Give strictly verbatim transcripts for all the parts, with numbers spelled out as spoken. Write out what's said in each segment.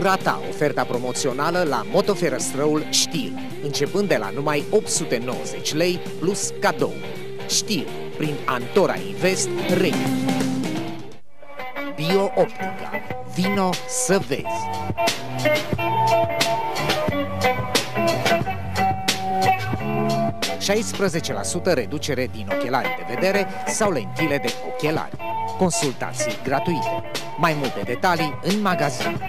rata oferta promoțională la motoferăstrăul Stihl, începând de la numai opt sute nouăzeci lei plus cadou. Stihl, prin Antora Invest, Reghin. Bio-optica. Vino să vezi! șaisprezece la sută reducere din ochelari de vedere sau lentile de ochelari. Consultații gratuite. Mai multe detalii în magazin.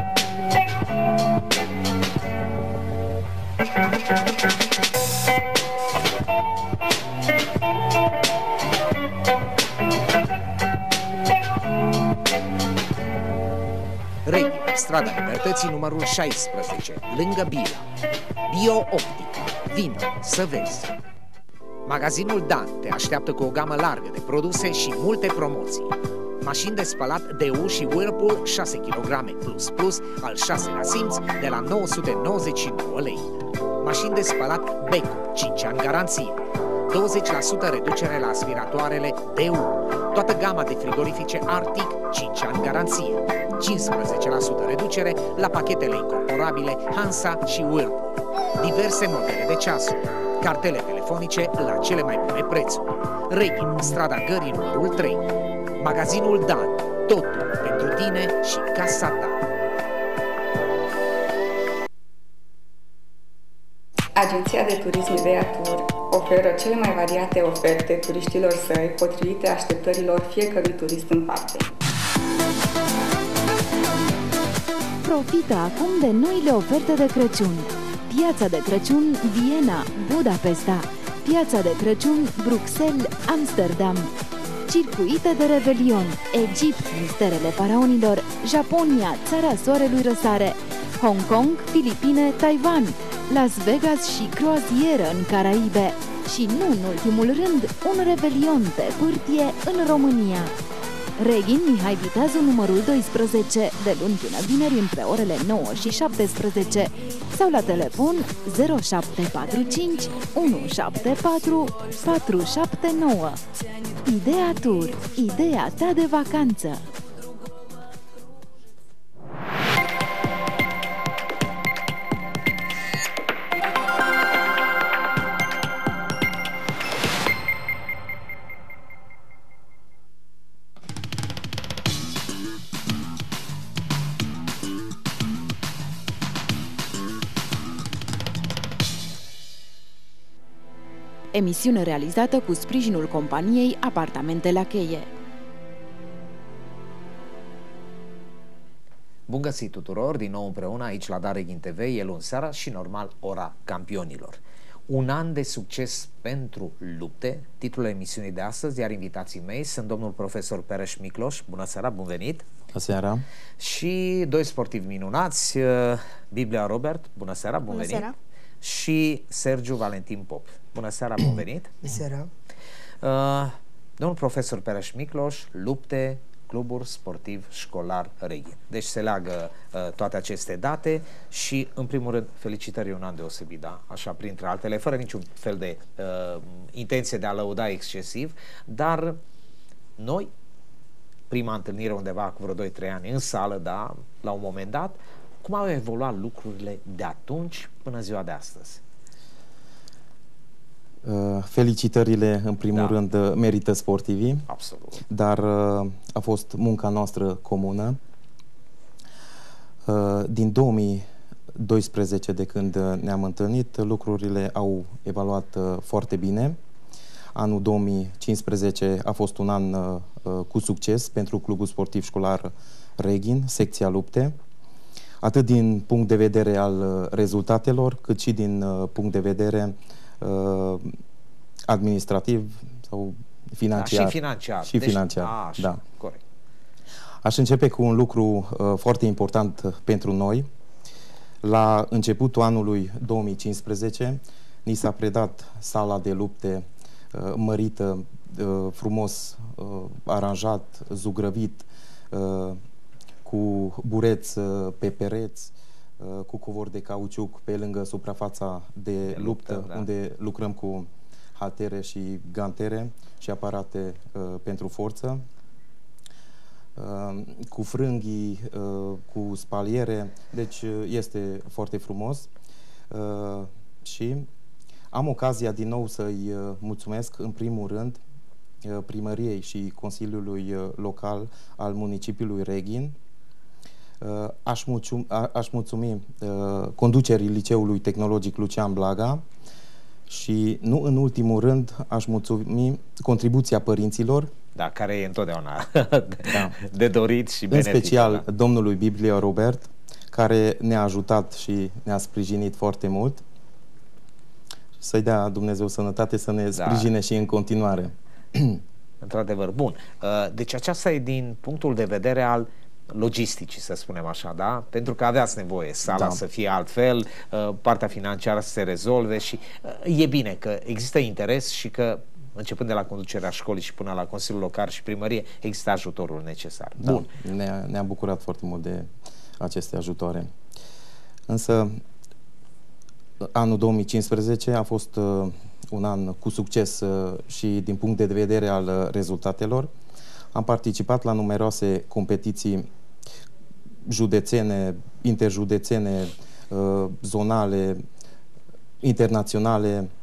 Reghin, strada Libertății numărul șaisprezece, lângă Bila. Bio-optica. Vino să vezi! Magazinul Dan te așteaptă cu o gamă largă de produse și multe promoții. Mașini de spălat D U și Whirlpool șase kilograme plus plus al șaselea simț de la nouă sute nouăzeci și nouă lei. Mașini de spălat Beko, cinci ani garanție. douăzeci la sută reducere la aspiratoarele D U. Toată gama de frigorifice Arctic, cinci ani garanție. cincisprezece la sută reducere la pachetele incorporabile Hansa și Whirlpool. Diverse modele de ceasuri. Cartele telefonice la cele mai bune prețuri. Reghin, strada Gării numărul trei. Magazinul Dan. Totul pentru tine și casa ta. Agenția de turism Ideea Tour oferă cele mai variate oferte turiștilor săi, potrivite așteptărilor fiecărui turist în parte. Profită acum de noile oferte de Crăciun. Piața de Crăciun Viena, Budapesta. Piața de Crăciun Bruxelles, Amsterdam. Circuite de Revelion, Egipt, misterele faraonilor, Japonia, țara soarelui răsare, Hong Kong, Filipine, Taiwan, Las Vegas și croazieră în Caraibe. Și nu în ultimul rând, un revelion pe pârtie în România. Reghin, Mihai Viteazu, numărul doisprezece, de luni până vineri între orele nouă și șaptesprezece sau la telefon zero șapte patru cinci unu șapte patru patru șapte nouă. Ideea Tour, ideea ta de vacanță. Emisiune realizată cu sprijinul companiei Apartamente la Cheie. Bun găsit tuturor, din nou împreună aici la Reghin T V, e luni seara și normal ora campionilor. Un an de succes pentru lupte, titlul emisiunii de astăzi, iar invitații mei sunt domnul profesor Pereș Micloș, bună seara, bun venit! Bună seara! Și doi sportivi minunați, Biblia Robert, bună seara, bun bună venit! Seara. Și Sergiu Valentin Pop. Bună seara, bun venit! Bună seara! Uh, domnul profesor Pereș Micloș, lupte, cluburi sportiv școlar Reghin. Deci se leagă uh, toate aceste date și, în primul rând, felicitări, un an deosebit, da? Așa, printre altele, fără niciun fel de uh, intenție de a lăuda excesiv, dar noi, prima întâlnire undeva cu vreo doi trei ani în sală, da, la un moment dat, cum au evoluat lucrurile de atunci până ziua de astăzi? Felicitările, în primul da. rând, merită sportivii. Absolut. Dar a fost munca noastră comună. Din două mii doisprezece, de când ne-am întâlnit, lucrurile au evaluat foarte bine. Anul două mii cincisprezece a fost un an cu succes pentru Clubul Sportiv Școlar Reghin, secția lupte, atât din punct de vedere al rezultatelor, cât și din punct de vedere uh, administrativ sau financiar. Da, și financiar. Și deci, financiar, a, așa, da. Corect. Aș începe cu un lucru uh, foarte important pentru noi. La începutul anului două mii cincisprezece ni s-a predat sala de lupte uh, mărită, uh, frumos uh, aranjat, zugrăvit, uh, cu bureți uh, pe pereți, uh, cu covor de cauciuc pe lângă suprafața de, de luptă, luptă da. unde lucrăm cu haltere și gantere și aparate uh, pentru forță. cu frânghii, cu spaliere, deci este foarte frumos. Și am ocazia din nou să-i mulțumesc în primul rând primăriei și Consiliului Local al municipiului Reghin. Aș mulțumi, aș mulțumi conducerii Liceului Tehnologic Lucian Blaga și, nu în ultimul rând, aș mulțumi contribuția părinților. Da, care e întotdeauna da. de dorit și benefică. În special da? domnului Biblia Robert, care ne-a ajutat și ne-a sprijinit foarte mult. Să-i dea Dumnezeu sănătate să ne da. sprijine și în continuare. Într-adevăr, bun. Deci aceasta e din punctul de vedere al logisticii, să spunem așa, da? Pentru că aveați nevoie sala da. să fie altfel, partea financiară să se rezolve și e bine că există interes și că începând de la conducerea școlii și până la Consiliul Local și primărie există ajutorul necesar. Da. Bun. Ne-a ne bucurat foarte mult de aceste ajutoare. Însă anul două mii cincisprezece a fost uh, un an cu succes uh, și din punct de vedere al uh, rezultatelor. Am participat la numeroase competiții județene, interjudețene, uh, zonale, internaționale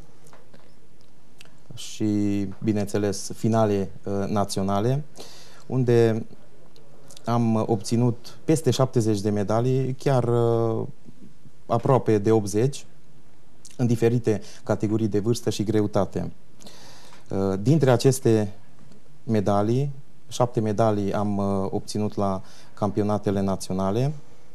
și, bineînțeles, finale uh, naționale, unde am obținut peste șaptezeci de medalii, chiar uh, aproape de optzeci, în diferite categorii de vârstă și greutate. Dintre aceste medalii, șapte medalii am obținut la campionatele naționale,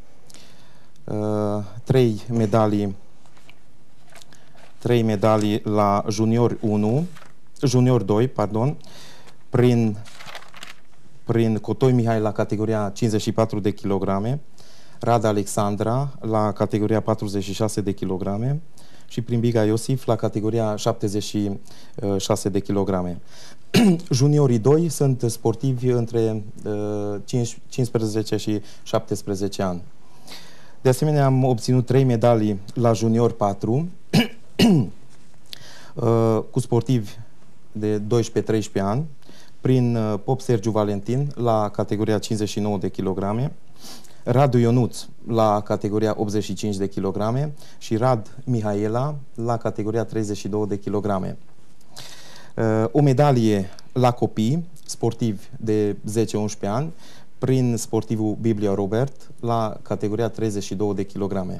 trei medalii, trei medalii la junior unu, junior doi, pardon, prin, prin Cotoi Mihai la categoria cincizeci și patru de kilograme, Rada Alexandra la categoria patruzeci și șase de kilograme și prin Biga Iosif la categoria șaptezeci și șase de kilograme. Juniorii doi sunt sportivi între uh, cincisprezece și șaptesprezece ani. De asemenea, am obținut trei medalii la junior patru uh, cu sportivi de doisprezece treisprezece ani prin uh, Pop Sergiu Valentin la categoria cincizeci și nouă de kilograme, Radu Ionuț la categoria optzeci și cinci de kilograme și Rad Mihaela la categoria treizeci și două de kilograme. O medalie la copii sportivi de zece unsprezece ani prin sportivul Biblia Robert la categoria treizeci și două de kilograme.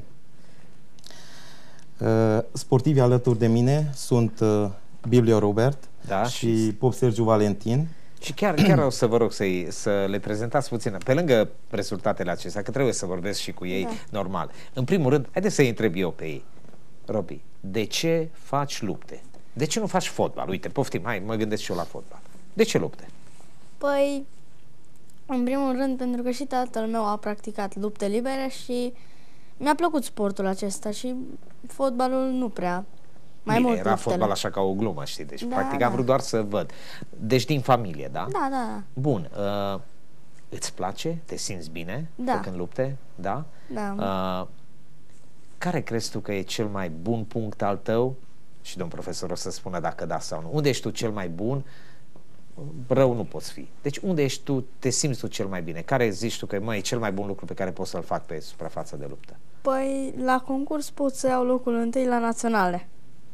Sportivii alături de mine sunt Biblia Robert da, și, și Pop Sergiu Valentin. Și chiar, chiar o să vă rog să, să le prezentați puțin, pe lângă rezultatele acestea, că trebuie să vorbesc și cu ei da. normal. În primul rând, haideți să-i întreb eu pe ei. Robi, de ce faci lupte? De ce nu faci fotbal? Uite, poftim, hai, mă gândesc și eu la fotbal. De ce lupte? Păi, în primul rând, pentru că și tatăl meu a practicat lupte libere și mi-a plăcut sportul acesta și fotbalul nu prea. Mai Bine, mult era luftele. Fotbal așa ca o glumă, știi? Deci, da, practic, da. am vrut doar să văd. Deci, din familie, da? Da, da. Bun. Uh, îți place? Te simți bine? Da. Făcând lupte? Da? Da. Uh, care crezi tu că e cel mai bun punct al tău? Și domn profesor o să spună dacă da sau nu. Unde ești tu cel mai bun? Rău nu poți fi. Deci, unde ești tu, te simți tu cel mai bine? Care zici tu că mă, e cel mai bun lucru pe care poți să-l fac pe suprafața de luptă? Păi, la concurs pot să iau locul întâi la naționale.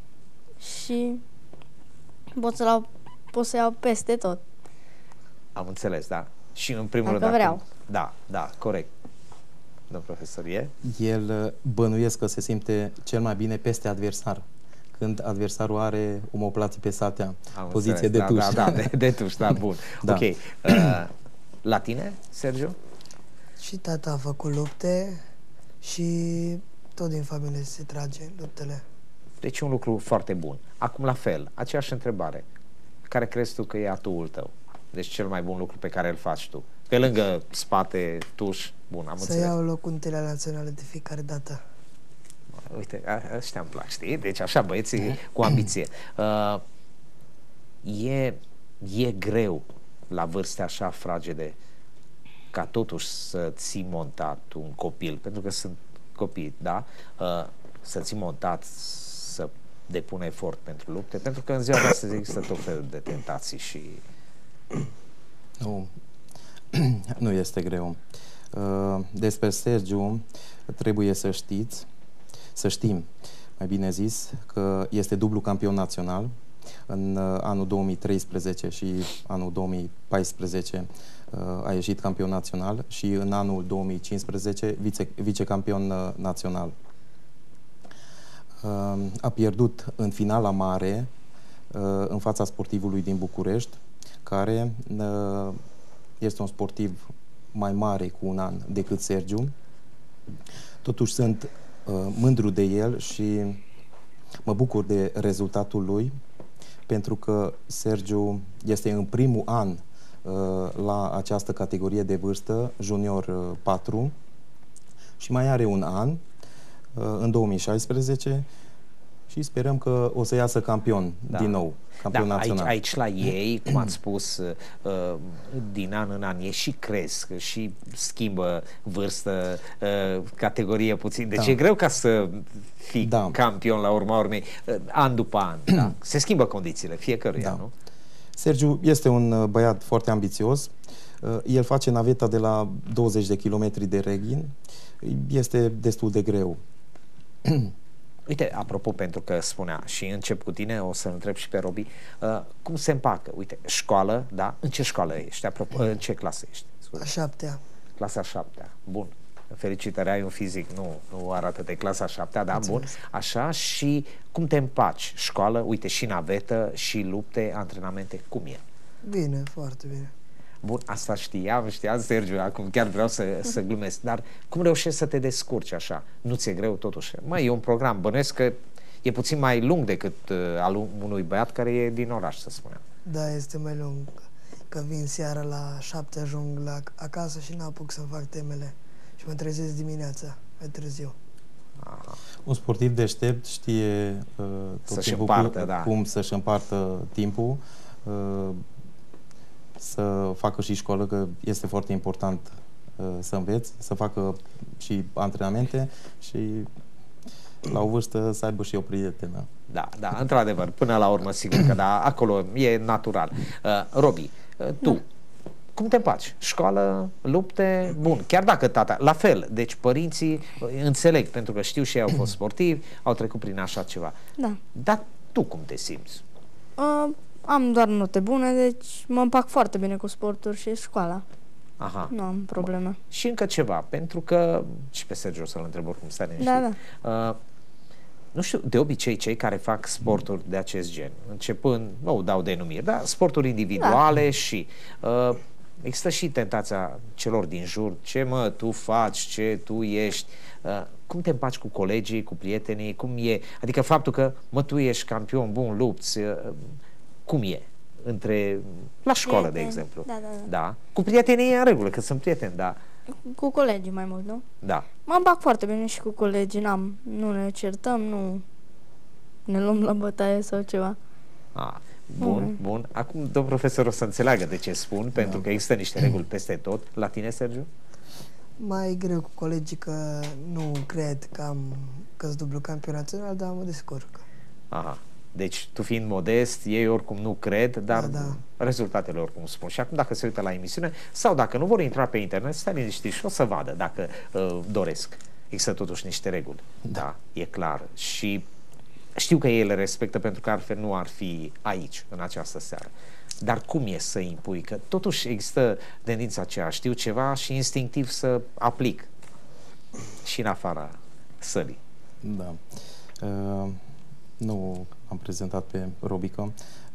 Și pot să, iau, pot să iau peste tot. Am înțeles, da. Și în primul Dacă rând... vreau. Acum, da, da, corect. Domn profesor, e? El bănuiesc că se simte cel mai bine peste adversar, când adversarul are omoplații pe satea, Am poziție înțeles. de da, tuș. Da, da, de, de tuș, da, bun. Da. Ok. Uh, la tine, Sergiu? Și tata a făcut lupte și tot din familie se trage luptele. Deci un lucru foarte bun. Acum la fel, aceeași întrebare. Care crezi tu că e atuul tău? Deci cel mai bun lucru pe care îl faci tu? Pe lângă spate, tuș, bun, am să înțeles. iau locul întâi la naționale de fiecare dată. Uite, ăștia îmi plac, știi? Deci așa, băieții cu ambiție. Uh, e, e greu la vârste așa fragede ca totuși să ții montat un copil, pentru că sunt copii, da? Uh, să ții montat, să depună efort pentru lupte, pentru că în ziua de astăzi există tot felul de tentații și... Nu. Nu este greu. Despre Sergiu trebuie să știți, să știm, mai bine zis, că este dublu campion național. În anul două mii treisprezece și anul două mii paisprezece a ieșit campion național și în anul două mii cincisprezece vice, vicecampion național. A pierdut în finala mare în fața sportivului din București, care este un sportiv mai mare cu un an decât Sergiu. Totuși sunt mândru de el și mă bucur de rezultatul lui, pentru că Sergiu este în primul an uh, la această categorie de vârstă, junior uh, patru, și mai are un an, uh, în două mii șaisprezece, și sperăm că o să iasă campion da. din nou, campion da, național. Aici, aici la ei, cum ați spus, uh, din an în an, ei și cresc, și schimbă vârstă, uh, categorie puțin. Deci da. e greu ca să fii da. campion la urma urmei, uh, an după an. Da? Se schimbă condițiile fiecăruia, da. nu? Sergiu este un băiat foarte ambițios. Uh, el face naveta de la douăzeci de kilometri de Reghin. Este destul de greu. Uite, apropo, pentru că spunea și încep cu tine, o să întreb și pe Robi, uh, cum se împacă? Uite, școală, da? În ce școală ești? Apropo, în ce clasă ești? A șaptea. Clasa a șaptea. Bun. Felicitări, ai un fizic, nu, nu arată de clasa a șaptea, da? Bun. Așa, și cum te împaci? Școală, uite, și navetă, și lupte, antrenamente, cum e? Bine, foarte bine. Bun, asta știam, știa Sergiu, acum chiar vreau să, să glumesc, dar cum reușești să te descurci așa? Nu ți-e greu totuși? Măi, e un program, bănuiesc că e puțin mai lung decât uh, al unui băiat care e din oraș, să spunem. Da, este mai lung, că vin seara la șapte, ajung la acasă și n-apuc să fac temele și mă trezesc dimineața, mai târziu. Aha. Un sportiv deștept știe uh, tot să-și timpul împartă, cum, da. cum să-și împartă timpul, uh, să facă și școală, că este foarte important uh, să înveți, să facă și antrenamente și la o vârstă să aibă și o prietenă. Da, da, într-adevăr, până la urmă, sigur că da, acolo e natural. Uh, Robi, uh, tu, da. cum te împaci? Școală, lupte, bun, chiar dacă tata, la fel, deci părinții, uh, înțeleg, pentru că știu și ei au fost sportivi, au trecut prin așa ceva. Da. Dar tu cum te simți? Uh, am doar note bune, deci mă împac foarte bine cu sporturi și școala. Aha. Nu am probleme. Și încă ceva, pentru că, și pe Sergiu o să-l întreb oricum, stai liniștit. Da, da. Uh, nu știu, de obicei cei care fac sporturi de acest gen, începând, nu dau denumiri, dar sporturi individuale, da. și uh, există și tentația celor din jur, ce mă, tu faci, ce tu ești, uh, cum te împaci cu colegii, cu prietenii, cum e, adică faptul că, mă, tu ești campion, bun, lupți, uh, cum e? Între, la școală, prieteni, de exemplu. Da, da, da. Da. Cu prietenii e în regulă, că sunt prieteni, da. Cu colegii mai mult, nu? Da. Mă împac foarte bine și cu colegii, n-am, nu ne certăm, nu ne luăm la bătaie sau ceva. Ah, bun, mm. bun. Acum, domn profesor, o să înțeleagă de ce spun, da. pentru că există niște reguli peste tot. La tine, Sergiu? Mai greu cu colegii, că nu cred că am că-s dublu campion național, dar mă descurc. Aha. Deci, tu fiind modest, ei oricum nu cred, dar da, da. rezultatele oricum spun. Și acum, dacă se uită la emisiune, sau dacă nu vor intra pe internet, stai liniștit și o să vadă dacă uh, doresc. Există totuși niște reguli. Da. da, e clar. Și știu că ei le respectă, pentru că altfel nu ar fi aici, în această seară. Dar cum e să impui? Că totuși există tendința aceea, știu ceva și instinctiv să aplic și în afara sălii. Da. Uh... Nu am prezentat pe Robico.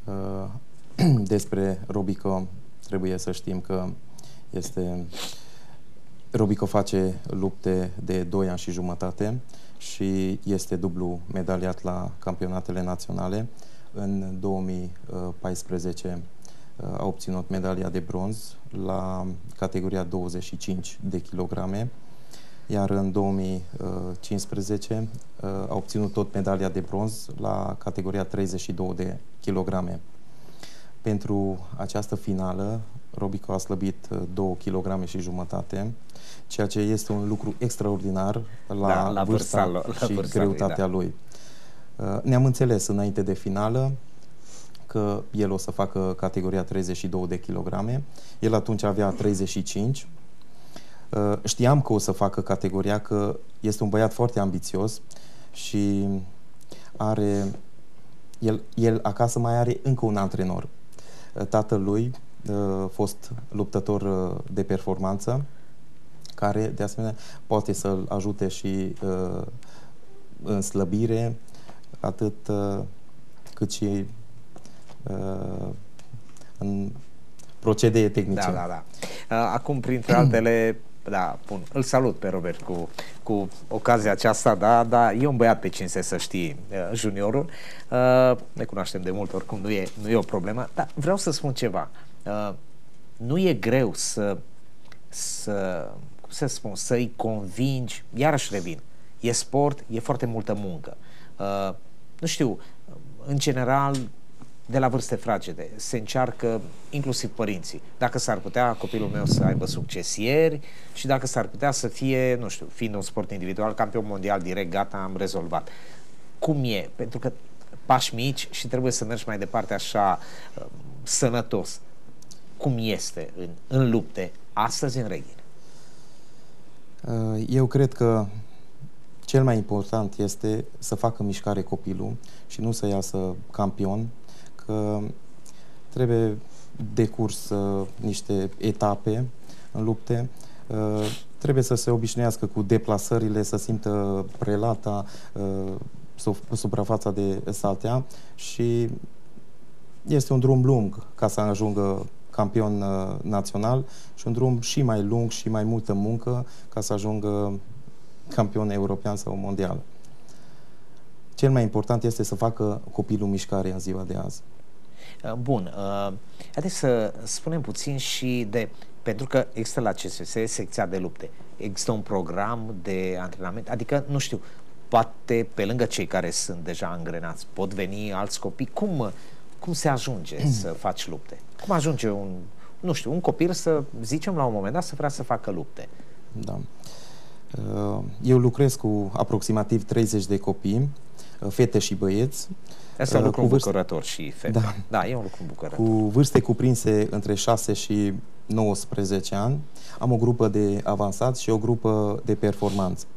Despre Robico trebuie să știm că este... Robico face lupte de doi ani și jumătate și este dublu medaliat la campionatele naționale. În două mii paisprezece a obținut medalia de bronz la categoria douăzeci și cinci de kilograme, iar în două mii cincisprezece a obținut tot medalia de bronz la categoria treizeci și două de kilograme. Pentru această finală, Robico a slăbit două kilograme și jumătate, ceea ce este un lucru extraordinar la, da, la vârsta la și vârsta greutatea lui. Da. lui. Ne-am înțeles înainte de finală că că el o să facă categoria treizeci și două de kilograme. El atunci avea treizeci și cinci. Știam că o să facă categoria, că este un băiat foarte ambițios și are, el, el acasă mai are încă un antrenor. Tatăl lui, fost luptător de performanță, care de asemenea poate să-l ajute și în slăbire, atât cât și în procedee tehnice. Da, da, da. Acum, printre altele, da, bun, îl salut pe Robert cu, cu ocazia aceasta, da, da, e un băiat pe cinste, să știi, juniorul. Ne cunoaștem de mult, oricum nu e, nu e o problemă, dar vreau să spun ceva. Nu e greu să, să cum să spun, să-i convingi, iarăși revin, e sport, e foarte multă muncă. Nu știu, în general, de la vârste fragede, se încearcă, inclusiv părinții, dacă s-ar putea copilul meu să aibă succesieri și dacă s-ar putea să fie, nu știu, fiind un sport individual, campion mondial direct, gata, am rezolvat. Cum e? Pentru că pași mici și trebuie să mergi mai departe așa, sănătos. Cum este în, în lupte, astăzi în Reghin? Eu cred că cel mai important este să facă mișcare copilul și nu să iasă campion, că trebuie decurs uh, niște etape în lupte, uh, trebuie să se obișnuiască cu deplasările, să simtă prelata, uh, suprafața de saltea și este un drum lung ca să ajungă campion uh, național și un drum și mai lung și mai multă muncă ca să ajungă campion european sau mondial. Cel mai important este să facă copilul mișcare în ziua de azi. Bun, uh, haideți să spunem puțin și de, pentru că există la C S S secția de lupte, există un program de antrenament, adică, nu știu, poate pe lângă cei care sunt deja angrenați, pot veni alți copii, cum, cum se ajunge mm. să faci lupte? Cum ajunge un, nu știu, un copil să, zicem la un moment dat, să vrea să facă lupte? Da. Eu lucrez cu aproximativ treizeci de copii, fete și băieți. Asta e un lucru îmbucurător și fete. Da. Da, e un lucru îmbucurător. Cu vârste cuprinse între șase și nouăsprezece ani. Am o grupă de avansați și o grupă de performanță.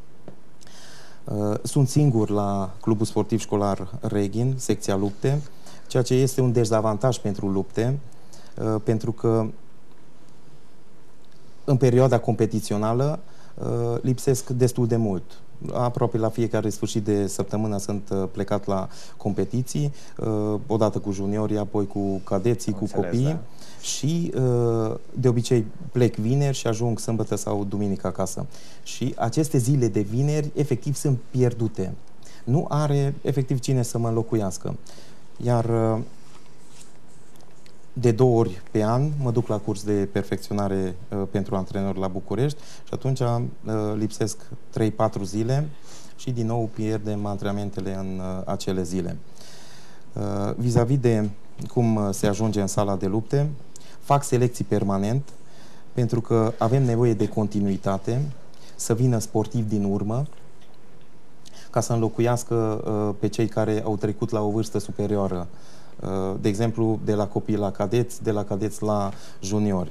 Sunt singur la Clubul Sportiv Școlar Reghin, secția lupte, ceea ce este un dezavantaj pentru lupte, pentru că în perioada competițională lipsesc destul de mult. Aproape la fiecare sfârșit de săptămână sunt plecat la competiții, odată cu juniorii, apoi cu cadeții, cu copiii, da. Și de obicei plec vineri și ajung sâmbătă sau duminică acasă. Și aceste zile de vineri efectiv sunt pierdute. Nu are efectiv cine să mă înlocuiască. Iar de două ori pe an mă duc la curs de perfecționare uh, pentru antrenori la București și atunci uh, lipsesc trei patru zile și din nou pierdem antrenamentele în uh, acele zile. Uh, vis-a-vis de cum se ajunge în sala de lupte, fac selecții permanent pentru că avem nevoie de continuitate, să vină sportivi din urmă ca să înlocuiască uh, pe cei care au trecut la o vârstă superioară. De exemplu, de la copii la cadeți, de la cadeți la juniori.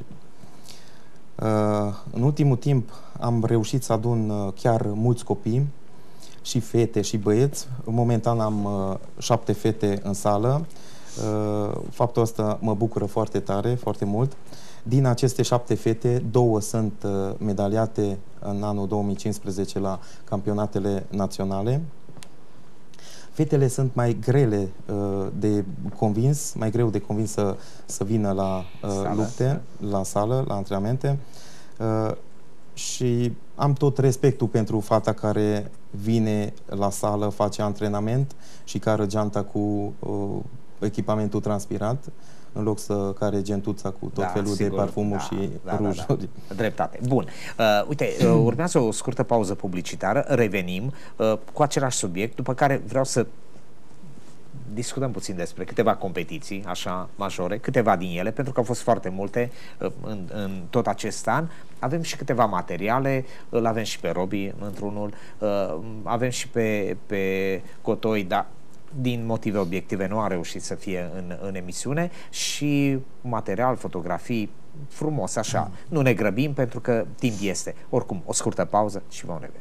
În ultimul timp am reușit să adun chiar mulți copii, și fete și băieți. Momentan am șapte fete în sală. Faptul ăsta mă bucură foarte tare, foarte mult. Din aceste șapte fete, două sunt medaliate în anul două mii cincisprezece la campionatele naționale. Fetele sunt mai grele uh, de convins, mai greu de convins să, să vină la uh, sală, lupte, la sală, la antrenamente. Uh, și am tot respectul pentru fata care vine la sală, face antrenament și cară geanta cu uh, echipamentul transpirat, în loc să care gentuța cu tot da, felul sigur, de parfumuri da, și da, rujuri. Da, da. Dreptate. Bun. Uh, uite, uh, urmează o scurtă pauză publicitară, revenim uh, cu același subiect, după care vreau să discutăm puțin despre câteva competiții, așa, majore, câteva din ele, pentru că au fost foarte multe uh, în, în tot acest an. Avem și câteva materiale, îl avem și pe Robi într-unul, uh, avem și pe, pe Cotoi, dar din motive obiective nu a reușit să fie în, în emisiune și material, fotografii, frumos așa. Nu ne grăbim pentru că timp este. Oricum, o scurtă pauză și vom reveni.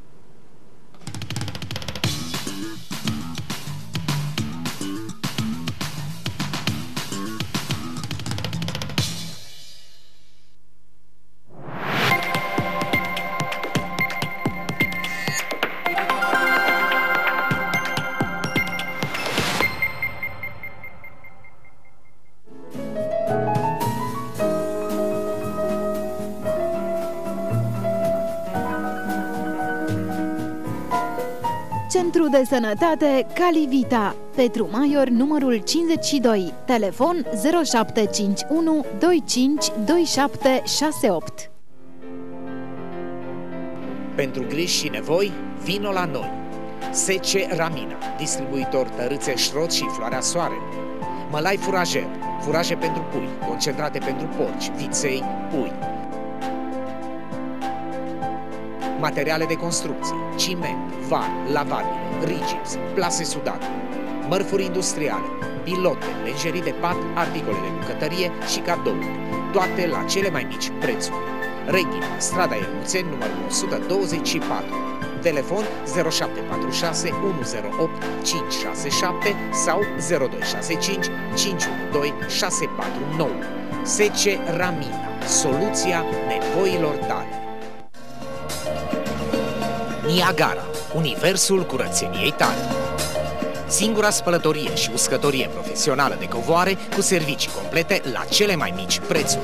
Centru de Sănătate Calivita, Petru Maior, numărul cincizeci și doi, telefon zero șapte cinci unu doi cinci doi șapte șase opt. Pentru griji și nevoi, vino la noi. S C Ramina, distribuitor tărâțe șrot și floarea soarelui. Mălai furajer, furaje pentru pui, concentrate pentru porci, viței, pui. Materiale de construcții, ciment, var, lavabile, rigips, plase sudate, mărfuri industriale, pilote, lenjerii de pat, articole de bucătărie și cadouri, toate la cele mai mici prețuri. Reghin, strada Iemuțeni, numărul o sută douăzeci și patru, telefon zero șapte patru șase unu zero opt cinci șase șapte sau zero doi șase cinci cinci unu doi șase patru nouă. S C Ramina, soluția nevoilor tale. Niagara, universul curățeniei tale. Singura spălătorie și uscătorie profesională de covoare cu servicii complete la cele mai mici prețuri.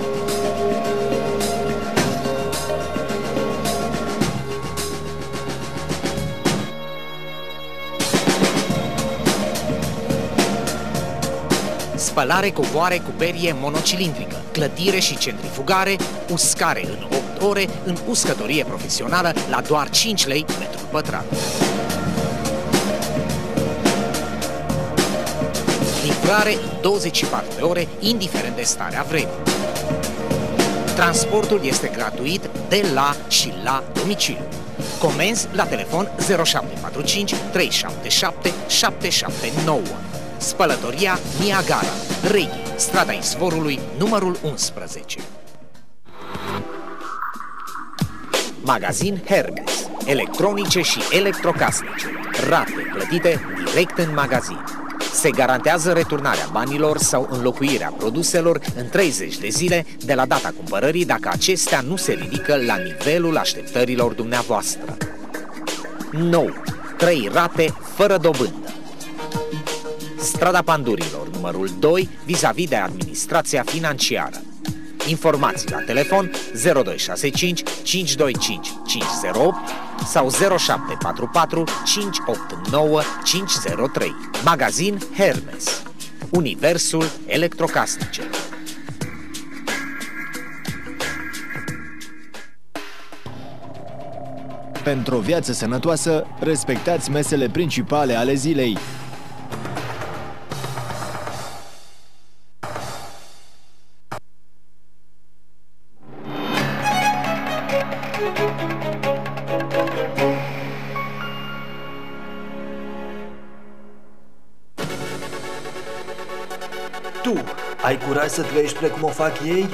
Spălare covoare cu perie monocilindrică, clătire și centrifugare, uscare în opt ore, în uscătorie profesională la doar cinci lei metrul pătrat. Livrare în douăzeci și patru de ore, indiferent de starea vremii. Transportul este gratuit de la și la domiciliu. Comenzi la telefon zero șapte patru cinci trei șapte șapte șapte șapte nouă. Spălătoria Niagara, Reghin, strada Izvorului, numărul unsprezece. Magazin Hermes, electronice și electrocasnice, rate plătite direct în magazin. Se garantează returnarea banilor sau înlocuirea produselor în treizeci de zile de la data cumpărării dacă acestea nu se ridică la nivelul așteptărilor dumneavoastră. Nou, trei rate fără dobândă. Strada Pandurilor, numărul doi, vis-a-vis de administrația financiară. Informații la telefon zero doi șase cinci cinci doi cinci cinci zero opt sau zero șapte patru patru cinci opt nouă cinci zero trei. Magazin Hermes, universul electrocasnicelor. Pentru o viață sănătoasă, respectați mesele principale ale zilei. Tu ai curaj să trăiești precum o fac ei?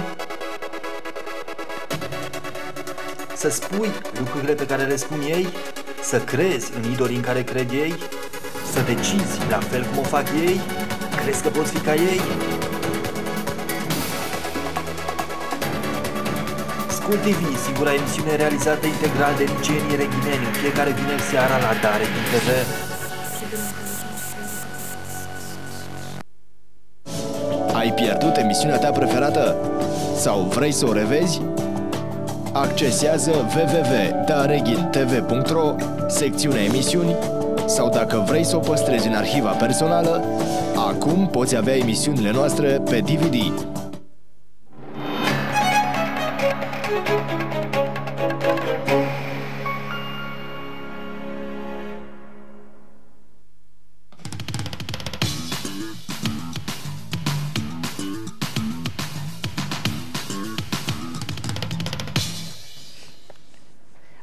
Să spui lucrurile pe care le spun ei? Să crezi în idolii în care cred ei? Să decizi la fel cum o fac ei? Crezi că poți fi ca ei? School T V, singura emisiune realizată integral de liceenii reghineni, în fiecare vineri seara la Dare din T V. Ai pierdut emisiunea ta preferată? Sau vrei să o revezi? Accesează w w w punct dareghin t v punct r o, secțiunea emisiuni, sau dacă vrei să o păstrezi în arhiva personală, acum poți avea emisiunile noastre pe D V D.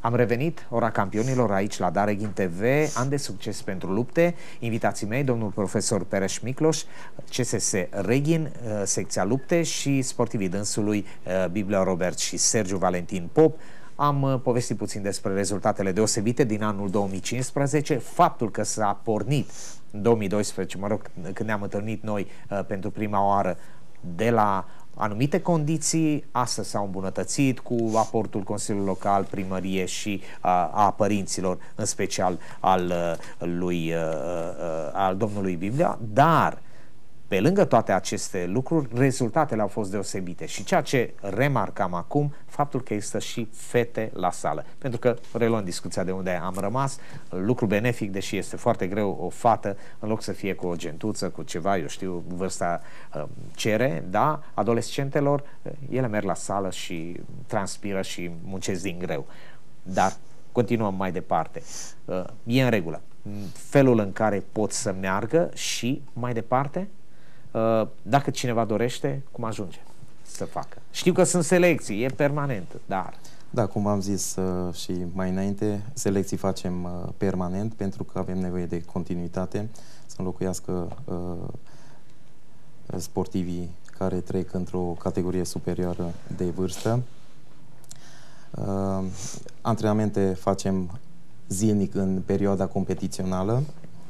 Am revenit, ora campionilor, aici la Dareghin T V, an de succes pentru lupte. Invitații mei, domnul profesor Pereș Micloș, C S S Reghin, secția lupte, și sportivii dânsului Biblea Robert și Sergiu Valentin Pop. Am povestit puțin despre rezultatele deosebite din anul două mii cincisprezece, faptul că s-a pornit în două mii doisprezece, mă rog, când ne-am întâlnit noi pentru prima oară, de la anumite condiții, astăzi s-au îmbunătățit cu aportul Consiliului Local, primărie și a, a părinților, în special al lui a, a, al domnului Biblia, dar pe lângă toate aceste lucruri, rezultatele au fost deosebite și ceea ce remarcam acum, faptul că există și fete la sală. Pentru că, reluăm discuția de unde am rămas, lucru benefic, deși este foarte greu, o fată, în loc să fie cu o gentuță, cu ceva, eu știu, vârsta uh, cere, da, adolescentelor, ele merg la sală și transpiră și muncesc din greu. Dar continuăm mai departe. Uh, e în regulă. Felul în care pot să meargă și mai departe, dacă cineva dorește, cum ajunge să facă? Știu că sunt selecții, e permanent, dar... Da, cum am zis uh, și mai înainte, selecții facem uh, permanent pentru că avem nevoie de continuitate, să înlocuiască uh, sportivii care trec într-o categorie superioară de vârstă. Uh, antrenamente facem zilnic în perioada competițională,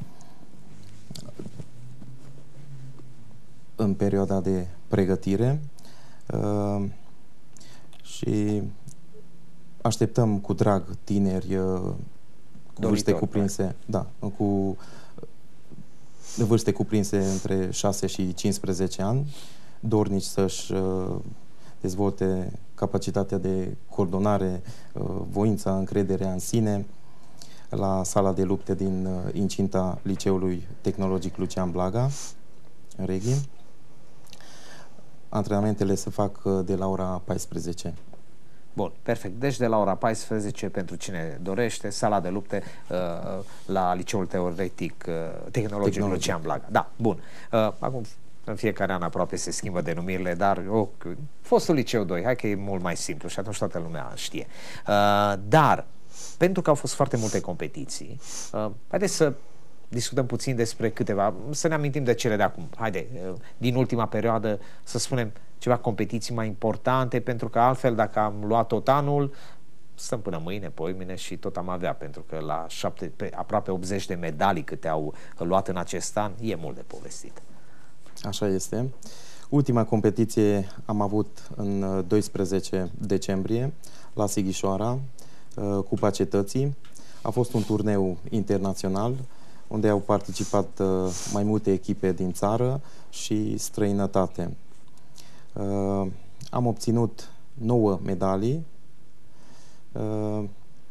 în perioada de pregătire uh, și așteptăm cu drag tineri uh, cu vârste cuprinse, da, cu vârste cuprinse între șase și cincisprezece ani, dornici să-și uh, dezvolte capacitatea de coordonare, uh, voința, încrederea în sine, la sala de lupte din uh, incinta Liceului Tehnologic Lucian Blaga, Reghin. Antrenamentele se fac de la ora paisprezece. Bun, perfect. Deci de la ora paisprezece, pentru cine dorește, sala de lupte uh, la Liceul Teoretic uh, Tehnologic, Tehnologic Lucian Blaga. Da, bun. Uh, acum, în fiecare an aproape se schimbă denumirile, dar oh, fostul Liceu doi, hai că e mult mai simplu și atunci toată lumea știe. Uh, dar, pentru că au fost foarte multe competiții, uh, haideți să discutăm puțin despre câteva, să ne amintim de cele de acum. Haide, din ultima perioadă, să spunem ceva competiții mai importante, pentru că altfel, dacă am luat tot anul, stăm până mâine, poimine și tot am avea, pentru că la șapte, pe aproape optzeci de medalii câte au luat în acest an, e mult de povestit. Așa este. Ultima competiție am avut în doisprezece decembrie la Sighișoara, Cupa Cetății. A fost un turneu internațional unde au participat uh, mai multe echipe din țară și străinătate. Uh, am obținut nouă medalii uh,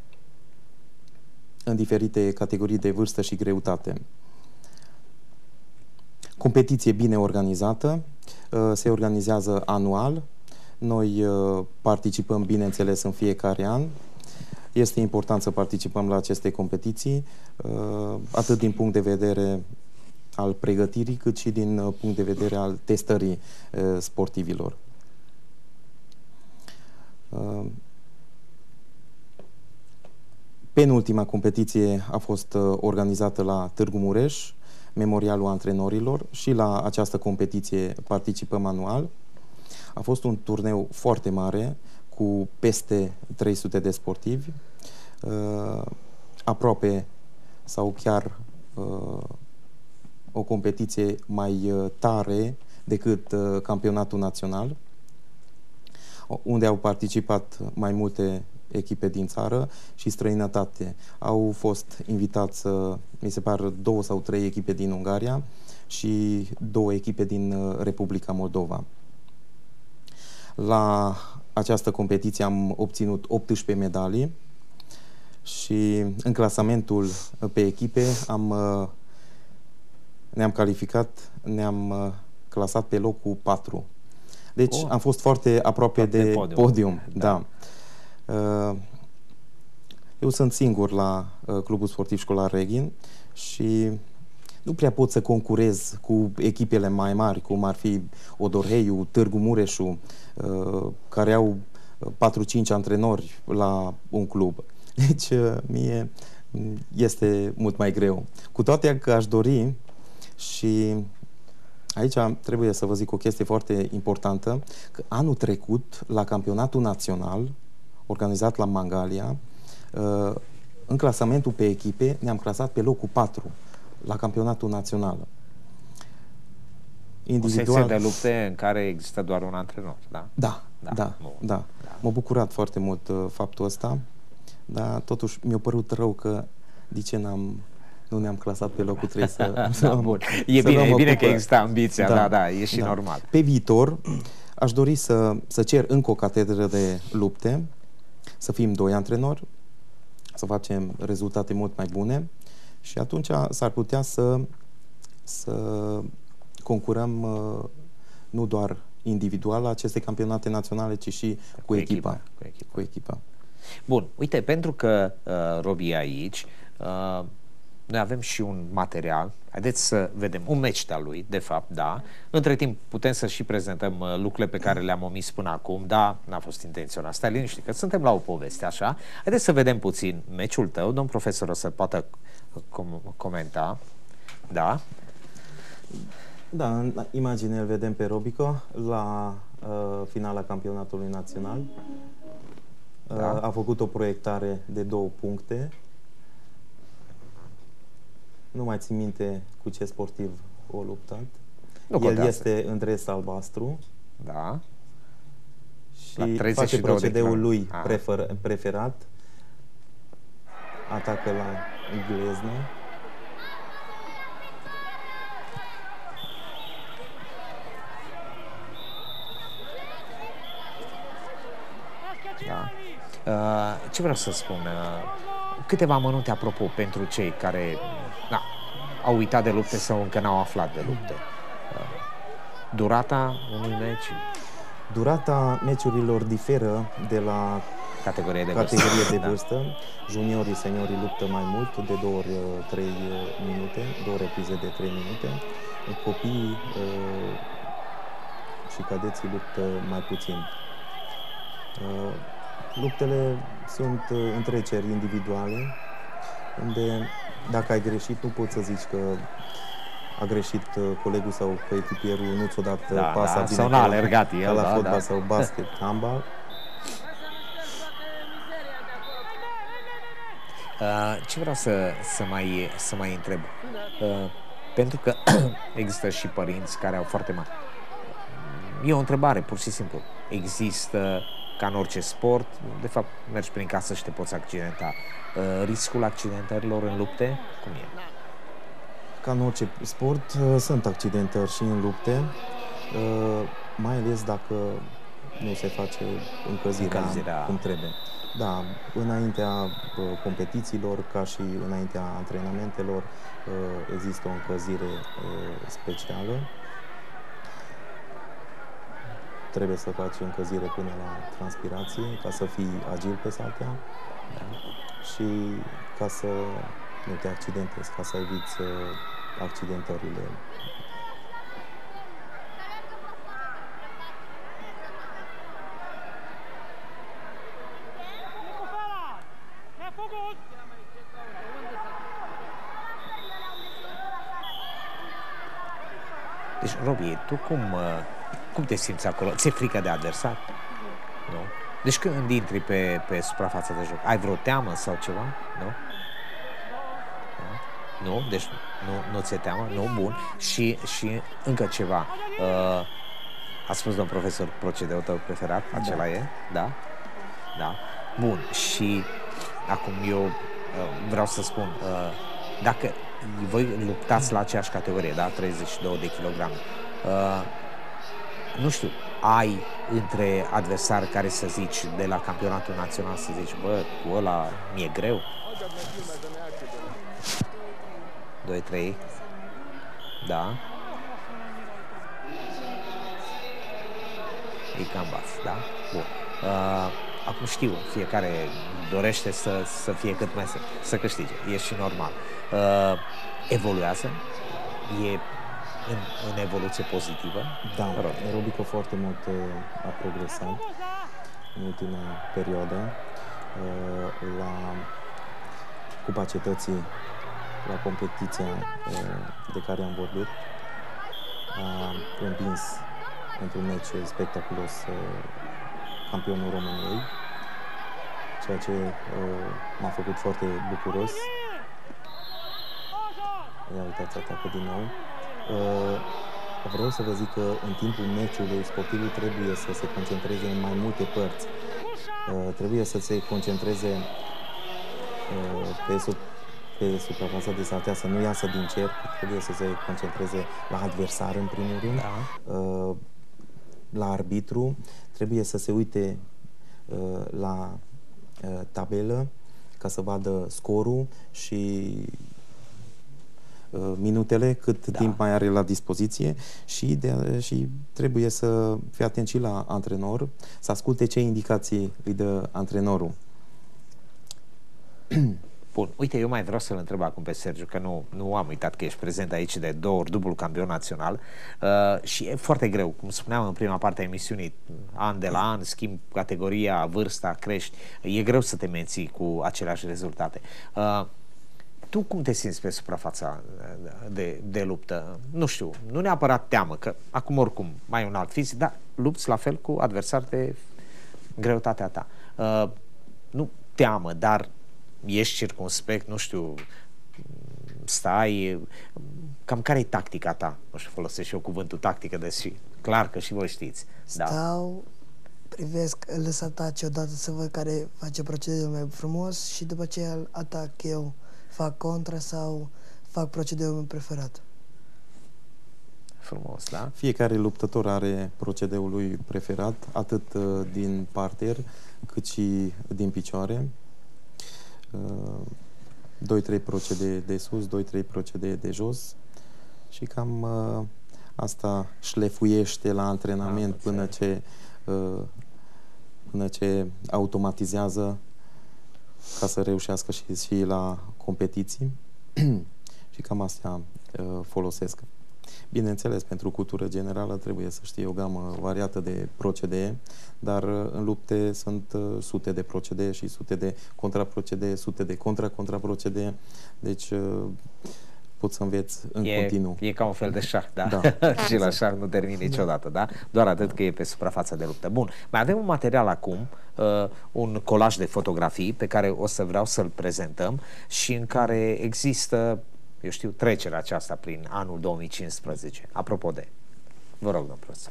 în diferite categorii de vârstă și greutate. Competiție bine organizată, uh, se organizează anual. Noi uh, participăm, bineînțeles, în fiecare an. Este important să participăm la aceste competiții, atât din punct de vedere al pregătirii, cât și din punct de vedere al testării sportivilor. Penultima competiție a fost organizată la Târgu Mureș, Memorialul Antrenorilor, și la această competiție participăm anual. A fost un turneu foarte mare, cu peste trei sute de sportivi, uh, aproape sau chiar uh, o competiție mai uh, tare decât uh, campionatul național, unde au participat mai multe echipe din țară și străinătate. Au fost invitați, uh, mi se par, două sau trei echipe din Ungaria și două echipe din uh, Republica Moldova. La această competiție am obținut optsprezece medalii și în clasamentul pe echipe am, ne-am calificat, ne-am clasat pe locul patru. Deci oh. am fost foarte aproape de, de podium. podium da. Da. Eu sunt singur la Clubul Sportiv Școlar Reghin și nu prea pot să concurez cu echipele mai mari, cum ar fi Odorheiu, Târgu Mureșu, care au patru cinci antrenori la un club. Deci, mie este mult mai greu. Cu toate că aș dori, și aici trebuie să vă zic o chestie foarte importantă, că anul trecut, la campionatul național, organizat la Mangalia, în clasamentul pe echipe, ne-am clasat pe locul patru la campionatul național. Individual. O secție de lupte în care există doar un antrenor, da? Da, da, da. da. da. M-a bucurat foarte mult uh, faptul ăsta, dar totuși mi-a părut rău că de ce n-am, nu ne-am clasat pe locul trei să... da, bun. E bine, e bine că există ambiția, da, da, da, e și da. normal. Pe viitor, aș dori să, să cer încă o catedră de lupte, să fim doi antrenori, să facem rezultate mult mai bune și atunci s-ar putea să, să concurăm uh, nu doar individual la aceste campionate naționale, ci și cu, cu, echipa. echipa, cu echipa. Cu echipa. Bun, uite, pentru că uh, Robi e aici, uh, noi avem și un material. Haideți să vedem un meci de-a lui, de fapt, da. Între timp putem să și prezentăm uh, lucrurile pe care le-am omis până acum, da, n-a fost intenționat. Stai liniștit, că suntem la o poveste, așa. Haideți să vedem puțin meciul tău, domn profesor o să poată com comenta, da. Da, în imagine îl vedem pe Robico la uh, finala campionatului național. Da. Uh, a făcut o proiectare de două puncte. Nu mai țin minte cu ce sportiv o luptat. Nu El contează. Este în dres albastru. Da. Și face procedeul lui prefer preferat. Atacă la gleznă. Da. Uh, ce vreau să spun? Uh, câteva amănunte apropo pentru cei care na, au uitat de lupte sau încă n-au aflat de lupte. Uh, durata unui meci? Durata meciurilor diferă de la categorie de categorie vârstă. De vârstă. Da. Juniorii, seniorii luptă mai mult, de două ori trei minute, două reprize de trei minute. Copiii uh, și cadeții luptă mai puțin. Uh, luptele sunt uh, întreceri individuale, unde dacă ai greșit, nu poți să zici că a greșit uh, colegul sau coechipierul, nu ți-o dat da, pasa da, bine sau n-a alergat el, la da, fotbal da. sau basket, handbal. Uh, ce vreau să, să, mai, să mai întreb? Uh, pentru că există și părinți care au foarte mari. E o întrebare, pur și simplu. Există, ca în orice sport, de fapt, mergi prin casă și te poți accidenta. Uh, riscul accidentărilor în lupte, cum e? Ca în orice sport, uh, sunt accidentări și în lupte, uh, mai ales dacă nu se face încălzirea, încălzirea cum trebuie. Da, înaintea uh, competițiilor, ca și înaintea antrenamentelor, uh, există o încălzire uh, specială. Trebuie să faci încălzire până la transpirație, ca să fii agil pe saltea, da. Și ca să nu te accidentezi, ca să eviți uh, accidentările. Deci, Robi, tu cum, cum te simți acolo? Ți-e frică de adversar? Nu? Deci când intri pe, pe suprafața de joc, ai vreo teamă sau ceva? Nu? Nu? Nu? Deci nu, nu ți-e teamă? Nu? Bun. Și, și încă ceva. Uh, a spus domn profesor procedeul tău preferat? Acela da. E? Da? Da. Bun. Și acum eu uh, vreau să spun, uh, dacă voi luptați la aceeași categorie, da? treizeci și două de kilograme. Uh, nu știu, ai între adversari care să zici, de la campionatul național, să zici, bă, cu ăla mi-e greu? doi trei. Da. E cam baf, da? Bun. Uh, acum știu, fiecare dorește să, să fie cât mai să, să câștige. E și normal. Uh, evoluează? E în, în evoluție pozitivă? Da, Robico foarte mult uh, a progresat în ultima perioadă. la Cupa Cetății, la competiția de care am vorbit. A învins într-un meci spectaculos campionul României, ceea ce m-a făcut foarte bucuros. Ia uitați, atacă din nou. Vreau să vă zic că în timpul meciului sportivul trebuie să se concentreze în mai multe părți. Trebuie să se concentreze pe, sub, pe suprafața de saltea, să nu iasă din cer, trebuie să se concentreze la adversar în primul rând, da. La arbitru, trebuie să se uite la tabelă ca să vadă scorul și minutele, cât da. timp mai are la dispoziție și, de, și trebuie să fie atent și la antrenor, să asculte ce indicații îi dă antrenorul. Bun, uite, eu mai vreau să-l întreb acum pe Sergiu, că nu, nu am uitat că ești prezent aici de două ori, dublu campion național, uh, și e foarte greu, cum spuneam în prima parte a emisiunii, an de la an, schimb categoria, vârsta, crești, e greu să te menții cu aceleași rezultate. Uh, Tu cum te simți pe suprafața de, de luptă? Nu știu, nu neapărat teamă, că acum oricum mai e un alt fizic, dar lupți la fel cu adversari de greutatea ta. Uh, nu teamă, dar ești circumspect, nu știu, stai, cam care e tactica ta? Nu știu, folosesc și eu cuvântul tactică, deși clar că și voi știți. Stau, da. Privesc, îl lăs atace odată să văd care face procedeul mai frumos și după aceea îl atac eu. Fac contra sau fac procedeul meu preferat. Frumos, da? Fiecare luptător are procedeul lui preferat, atât uh, din parter, cât și din picioare. doi trei uh, procedee de sus, doi trei procedee de jos și cam uh, asta șlefuiește la antrenament da, până ce, uh, până ce automatizează ca să reușească și, și la competiții și cam astea uh, folosesc. Bineînțeles, pentru cultură generală trebuie să știe o gamă variată de procedee, dar uh, în lupte sunt uh, sute de procedee și sute de contraprocedee, sute de contra-contraprocedee, deci uh, poți să înveți în e, continuu. E ca un fel de șah, da? Da. Și la șah nu termin niciodată, da? Doar atât că e pe suprafața de luptă. Bun, mai avem un material acum, uh, un colaj de fotografii pe care o să vreau să-l prezentăm și în care există, eu știu, trecerea aceasta prin anul două mii cincisprezece. Apropo de... Vă rog, domnul profesor.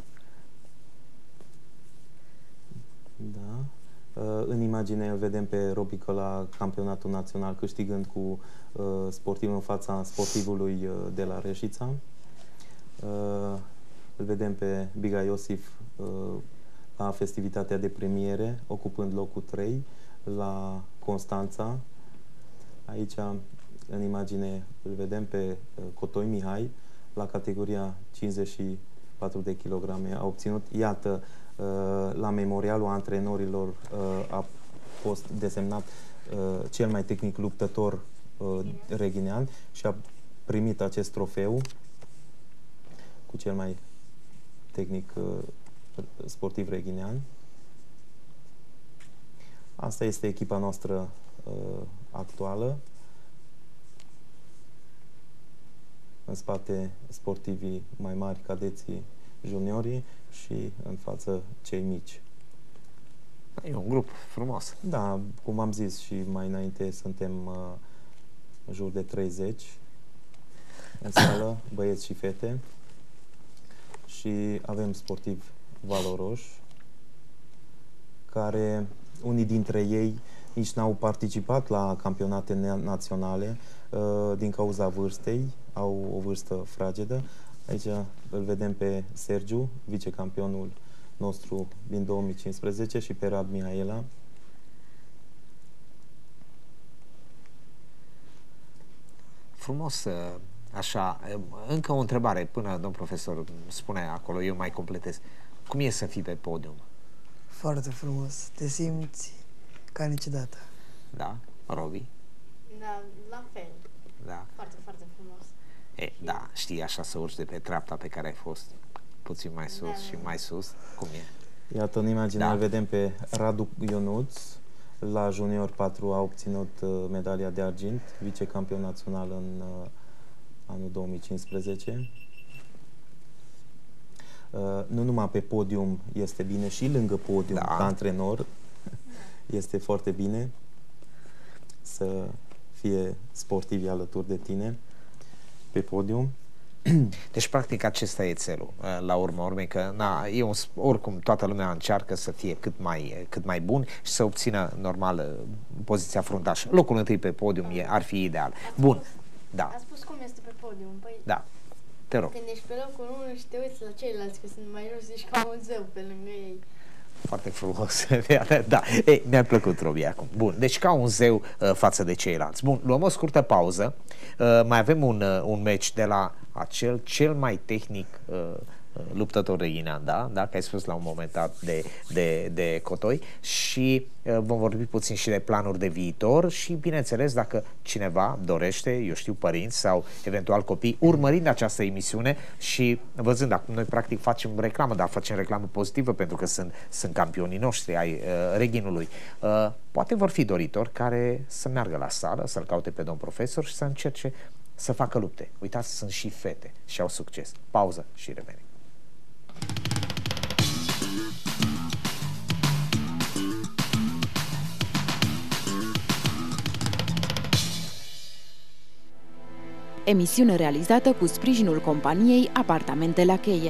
Da. În imagine vedem pe Robică la campionatul național câștigând cu uh, sportiv în fața sportivului uh, de la Reșița. Uh, îl vedem pe Biga Iosif uh, la festivitatea de premiere, ocupând locul trei la Constanța. Aici, în imagine, îl vedem pe uh, Cotoi Mihai la categoria cincizeci și patru de kilograme. A obținut, iată, la memorialul antrenorilor a fost desemnat cel mai tehnic luptător reghinean și a primit acest trofeu cu cel mai tehnic sportiv reghinean. Asta este echipa noastră actuală. În spate sportivii mai mari, cadeții, juniorii și în față cei mici. E un grup frumos. Da, cum am zis și mai înainte, suntem uh, în jur de treizeci în sală, băieți și fete, și avem sportivi valoroși care, unii dintre ei, nici n-au participat la campionate naționale uh, din cauza vârstei, au o vârstă fragedă. Aici îl vedem pe Sergiu, vicecampionul nostru din două mii cincisprezece, și pe Rad Mihaela. Frumos, așa. Încă o întrebare, până domn profesor spune acolo, eu mai completez. Cum e să fii pe podium? Foarte frumos. Te simți ca niciodată. Da? Robi? Da, la fel. Da. Foarte, foarte frumos. E, da, știi, așa să urci de pe treapta pe care ai fost puțin mai sus da, și mai sus. Cum e? Iată, în imagine, da. Îl vedem pe Radu Ionuț La Junior patru a obținut medalia de argint, vicecampion național în anul două mii cincisprezece. Nu numai pe podium este bine, și lângă podium, da. Ca antrenor, este foarte bine să fie sportivi alături de tine pe podium. Deci, practic, acesta e țelul, la urma urmei, că na, e un, oricum toată lumea încearcă să fie cât mai, cât mai bun și să obțină, normal, poziția fruntașă. Locul întâi pe podium e, ar fi ideal. Bun, da. A spus cum este pe podium. Păi, da, te rog. Când ești pe locul unu și te uiți la ceilalți, că sunt mai jos, ești ca un zeu pe lângă ei. Foarte frumos. Da. Mi-a plăcut, Robi, acum. Bun, deci ca un zeu uh, față de ceilalți. Bun, luăm o scurtă pauză. Uh, mai avem un, uh, un meci de la acel cel mai tehnic uh, luptător reghinean, da? Da? Că ai spus la un moment dat de, de, de Cotoi și uh, vom vorbi puțin și de planuri de viitor și, bineînțeles, dacă cineva dorește, eu știu, părinți sau eventual copii, urmărind această emisiune și văzând, acum noi practic facem reclamă, dar facem reclamă pozitivă pentru că sunt, sunt campionii noștri ai uh, reghinului. Uh, poate vor fi doritori care să meargă la sală, să-l caute pe domn profesor și să încerce să facă lupte. Uitați, sunt și fete și au succes. Pauză și revenim. Emisiune realizată cu sprijinul companiei Apartamente La Cheie.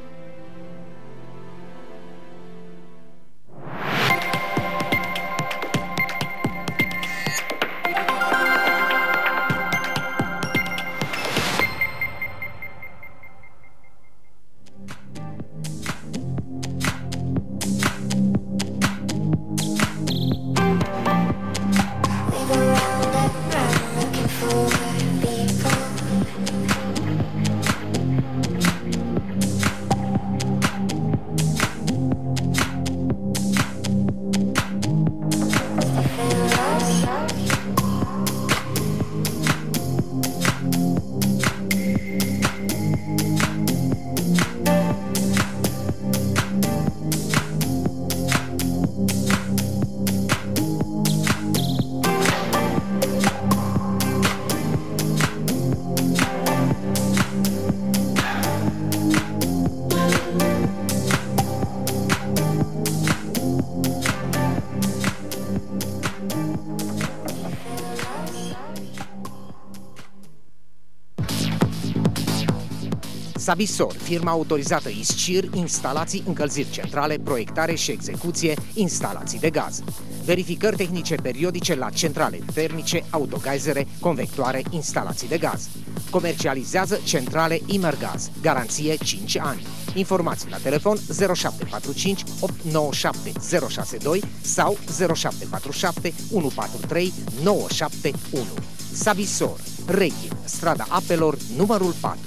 Sabisor, firma autorizată ISCIR, instalații, încălziri centrale, proiectare și execuție, instalații de gaz. Verificări tehnice periodice la centrale termice, autogeizere, convectoare, instalații de gaz. Comercializează centrale Imergaz, garanție cinci ani. Informații la telefon zero șapte patru cinci opt nouă șapte zero șase doi sau zero șapte patru șapte unu patru trei nouă șapte unu. Sabisor, Reghin, strada Apelor, numărul patru.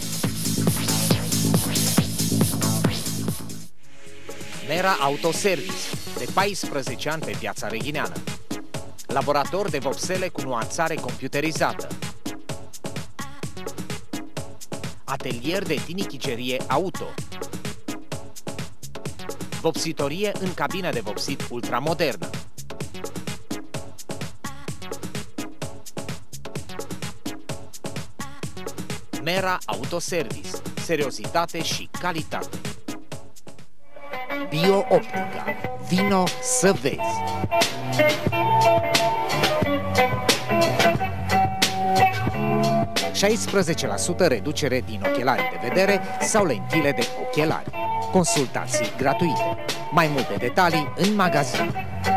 Mera Autoservice, de paisprezece ani pe piața reghineană. Laborator de vopsele cu nuanțare computerizată. Atelier de tinichigerie auto. Vopsitorie în cabină de vopsit ultramodernă. Mera Autoservice, seriozitate și calitate. Bio-optica, vino să vezi! șaisprezece la sută reducere din ochelarii de vedere sau lentile de ochelari. Consultații gratuite. Mai multe detalii în magazin.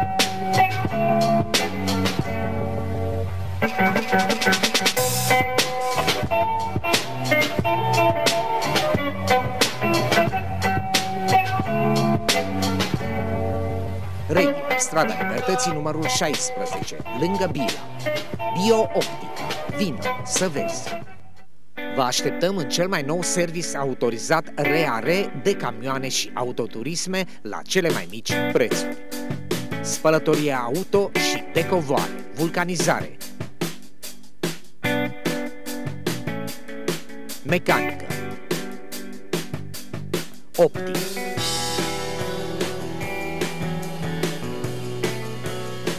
Reghin, strada Libertății numărul șaisprezece, lângă Bila. Bio-optica, vino să vezi! Vă așteptăm în cel mai nou service autorizat R A R de camioane și autoturisme la cele mai mici prețuri. Spălătorie auto și decovoare, vulcanizare, mecanică, optic,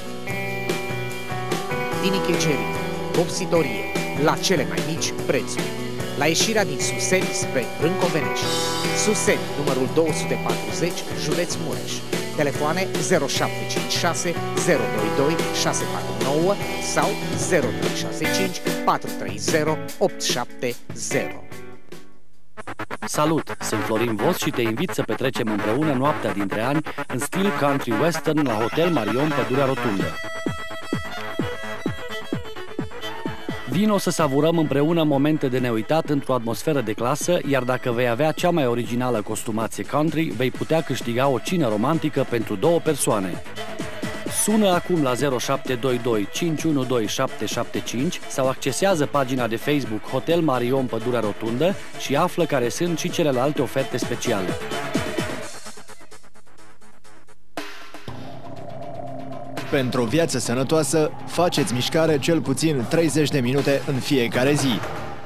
șmecherie, vopsitorie, la cele mai mici prețuri. La ieșirea din Suseni spre Râncovenești. Suseni, numărul două sute patruzeci, județ Mureș. Telefoane zero șapte cinci șase zero doi doi șase patru nouă sau zero trei șase cinci patru trei zero opt șapte zero. Salut! Sunt Florin Vos și te invit să petrecem împreună noaptea dintre ani în stil country western la Hotel Marion Pădurea Rotundă. Vino să savurăm împreună momente de neuitat într-o atmosferă de clasă, iar dacă vei avea cea mai originală costumație country, vei putea câștiga o cină romantică pentru două persoane. Sună acum la zero șapte doi doi cinci unu doi șapte șapte cinci sau accesează pagina de Facebook Hotel Marion Pădurea Rotundă și află care sunt și celelalte oferte speciale. Pentru o viață sănătoasă, faceți mișcare cel puțin treizeci de minute în fiecare zi.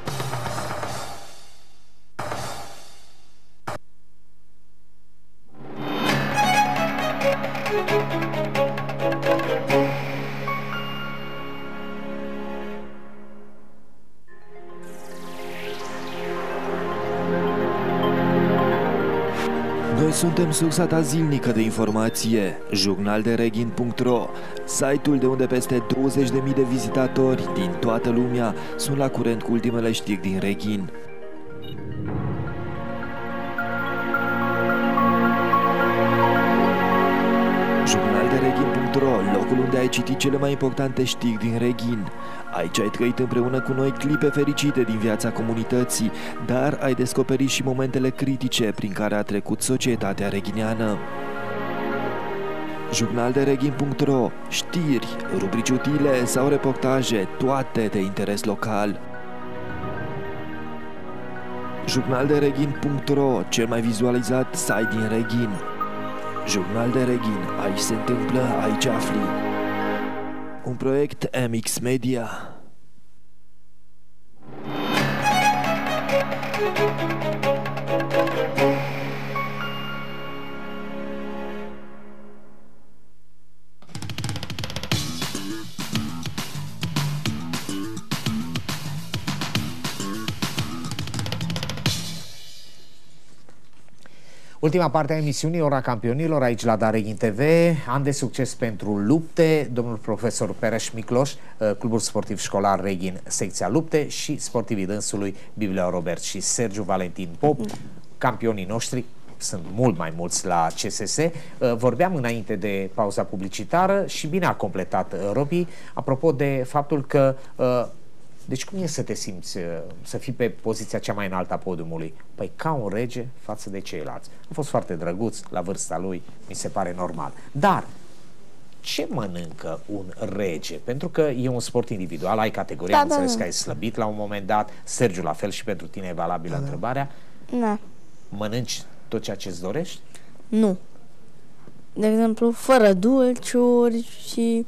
Noi suntem sursa ta zilnică de informație, jurnaldereghin punct ro, site-ul de unde peste douăzeci de mii de vizitatori din toată lumea sunt la curent cu ultimele știri din Reghin. jurnaldereghin punct ro, locul unde ai citit cele mai importante știri din Reghin. Aici ai trăit împreună cu noi clipe fericite din viața comunității, dar ai descoperit și momentele critice prin care a trecut societatea reghineană. jurnaldereghin punct ro, știri, rubrici utile sau reportaje, toate de interes local. jurnaldereghin punct ro, cel mai vizualizat site din Reghin. Jurnal de Reghin, aici se întâmplă, aici afli. Un proiect M X Media. Ultima parte a emisiunii, Ora Campionilor, aici la Dareghin T V. An de succes pentru lupte, domnul profesor Pereș Micloș, Clubul Sportiv Școlar Reghin, secția lupte, și sportivii dânsului Biblea Robert și Sergiu Valentin Pop, campionii noștri. Sunt mult mai mulți la C S S. Vorbeam înainte de pauza publicitară și bine a completat Robi, apropo de faptul că deci cum e să te simți, să fii pe poziția cea mai înaltă a podiumului? Păi ca un rege față de ceilalți. A fost foarte drăguț la vârsta lui, mi se pare normal. Dar ce mănâncă un rege? Pentru că e un sport individual, ai categoria, da, am înțeles da, că ai slăbit la un moment dat. Sergiu, la fel și pentru tine e valabilă da, întrebarea. Da. Mănânci tot ceea ce îți dorești? Nu. De exemplu, fără dulciuri și,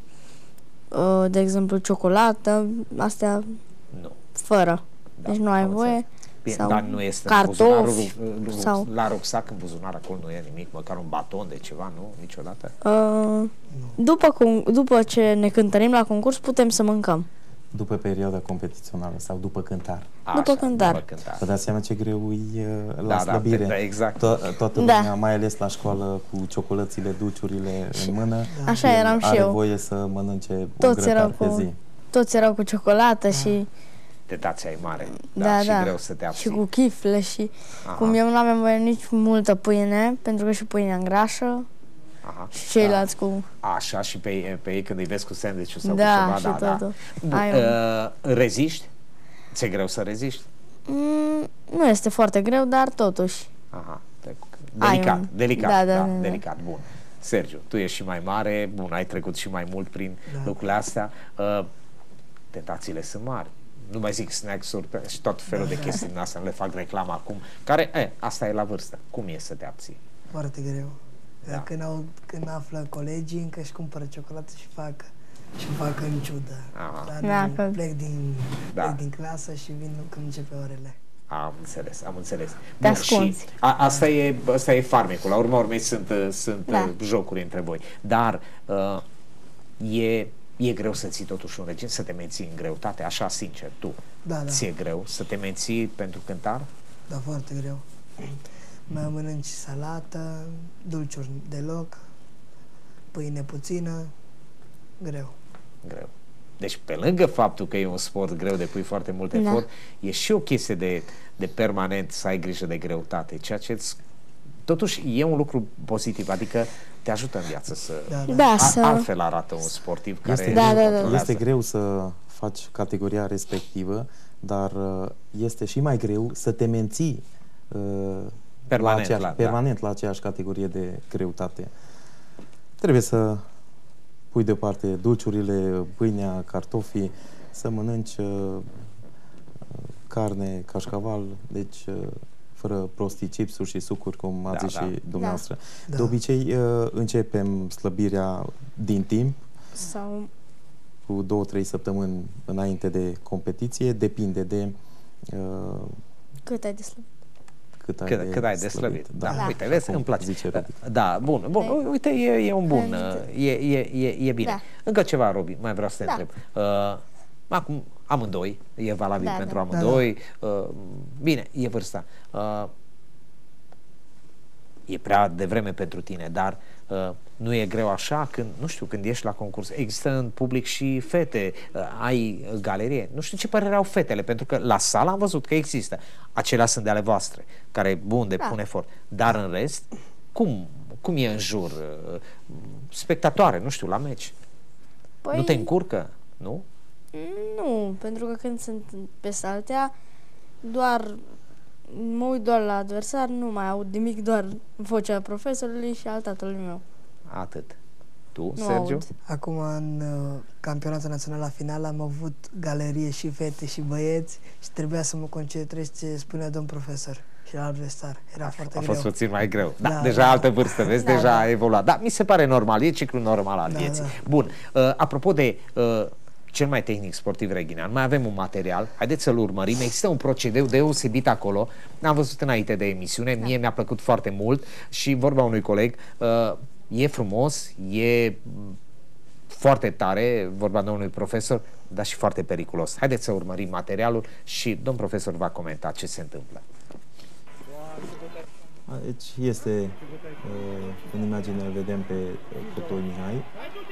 de exemplu, ciocolată, astea nu. Fără. Da, deci nu ai voie. Bine, sau dar nu este cartofi, în sau... la rucsac, în buzunar, acolo nu e nimic, măcar un baton de ceva, nu? Niciodată? Uh, după, după ce ne cântărim la concurs, putem să mâncăm. După perioada competițională sau după cântar? Așa, după cântar. După cântar. Vă dați seama ce greu e la da, slăbire. Da, exact. To- toată lumea, da, mai ales la școală, cu ciocolățile, dulciurile în mână. Așa eram și are eu. Are voie să mănânce toți un grătar cu, pe zi. Toți erau cu ciocolată da. și... Tentația e mare, da, da, și da. greu să te abții. Și cu chifle și... Aha. Cum eu nu aveam voie nici multă pâine, pentru că și pâinea îngrașă. Aha. Și ceilalți da. cu... Așa, și pe, pe ei când îi vezi cu sandwich-ul sau da, cu ceva, și da, totul. da. Uh, reziști? Ți-e greu să reziști? Mm, nu este foarte greu, dar totuși. Aha, delicat, un... delicat, da, da, da, da, da, delicat, bun. Sergiu, tu ești și mai mare, bun, ai trecut și mai mult prin da. lucrurile astea. Uh, tentațiile sunt mari. Nu mai zic snacks-uri și tot felul de chestii din astea, nu le fac reclamă acum, care, e, asta e la vârstă. Cum e să te abții? Foarte greu. Da. Când, au, când află colegii, încă își cumpără ciocolată și fac și fac în ciudă. Dar da, plec, din, da. plec din clasă și vin când începe orele. Am înțeles, am înțeles. Te ascunzi. A, asta, e, asta e farmecul. La urma urmei sunt, sunt da. jocuri între voi. Dar uh, e, E greu să ții totuși un regim, să te menții în greutate, așa sincer, tu. Da, da. Ți-e greu să te menții pentru cântar? Da, foarte greu. Mai mănânci salată, dulciuri deloc, pâine puțină, greu. Greu. Deci, pe lângă faptul că e un sport greu, depui foarte mult efort, da. E și o chestie de, de permanent să ai grijă de greutate, ceea ce îți, totuși e un lucru pozitiv, adică te ajută în viață să... Da, da. Da, A, să... altfel arată un sportiv care... Este, da, da, da. este greu să faci categoria respectivă, dar este și mai greu să te menții uh, permanent, la, aceeași, la, permanent da. la aceeași categorie de greutate. Trebuie să pui deoparte dulciurile, pâinea, cartofii, să mănânci uh, carne, cașcaval, deci uh, fără prostii, chipsuri și sucuri, cum ați Da, zis da. și dumneavoastră. Da. De obicei uh, începem slăbirea din timp, Sau... cu două, trei săptămâni înainte de competiție, depinde de uh, Cât ai de slăbit? cât ai Cât, de cât ai de slăbit. slăbit. Da. Da. Uite, vezi, Cum îmi place. zice Robi. Da, bun, bun. Hai. Uite, e, e un bun, Hai. e, e, e, e bine. Da. Încă ceva, Robi, mai vreau să te Da. întreb. Uh, acum, amândoi, e valabil Da, pentru da. amândoi. Uh, bine, e vârsta. Uh, e prea devreme pentru tine, dar uh, nu e greu așa când, nu știu, când ești la concurs, există în public și fete, uh, ai galerie, nu știu ce părere au fetele, pentru că la sală am văzut că există, acelea sunt de ale voastre, care, bun, depun Da. efort, dar în rest, cum, cum e în jur? Uh, spectatoare, nu știu, la meci, Păi... nu te încurcă, nu? Nu, pentru că când sunt pe saltea, doar mă uit doar la adversar, nu mai aud nimic, doar vocea profesorului și al tatălui meu. Atât. Tu, Nu Sergiu? aud. Acum, în uh, campionatul național la final, am avut galerie și fete și băieți și trebuia să mă concentrez ce spunea domn profesor și la adversar. Era foarte A greu. fost puțin mai greu. Da, Da, deja da. altă vârstă, vezi, Da, deja da. a evoluat. Da, mi se pare normal, e ciclul normal al Da, vieții. da. Bun, uh, apropo de uh, cel mai tehnic sportiv reghinean, mai avem un material, haideți să-l urmărim, există un procedeu deosebit acolo, am văzut înainte de emisiune, mie mi-a plăcut foarte mult și vorba unui coleg, uh, e frumos, e foarte tare, vorba domnului profesor, dar și foarte periculos. Haideți să urmărim materialul și domn profesor va comenta ce se întâmplă. Deci este, uh, în imagine îl vedem pe uh, Cotoi Mihai,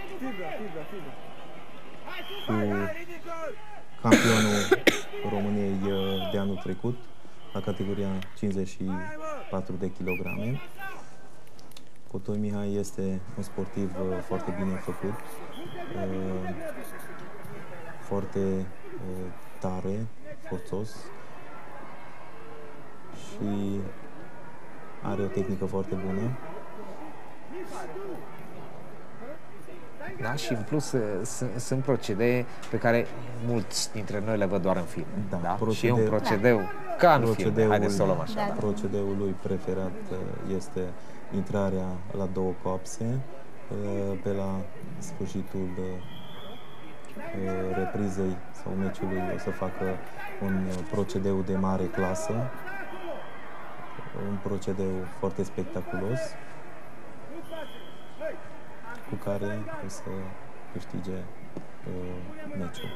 cu campionul României uh, de anul trecut, la categoria cincizeci și patru de kilograme. Cotoi Mihai este un sportiv uh, foarte bine făcut, uh, foarte uh, tare, forțos și are o tehnică foarte bună. Da? Și în plus sunt procedee pe care mulți dintre noi le văd doar în film. Da, Da? procedeu- Și e un procedeu ca în film. Procedeul, Haideți să o luăm așa. Da, Da. da. procedeul lui preferat uh, este intrarea la două coapse, uh, pe la sfârșitul uh, uh, reprizei sau meciului o să facă un uh, procedeu de mare clasă, un procedeu foarte spectaculos, cu care o să câștige uh, meciul.